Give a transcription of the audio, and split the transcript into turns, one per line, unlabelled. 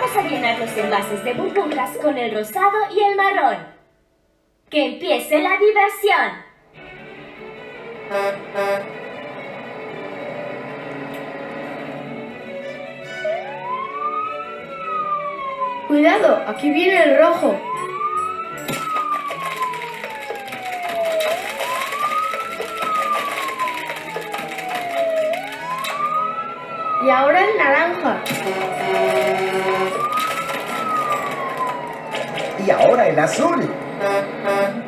Vamos a llenar los envases de burbujas con el rosado y el marrón. ¡Que empiece la diversión!
¡Cuidado! ¡Aquí viene el rojo! Y ahora el naranja.
Y ahora el azul.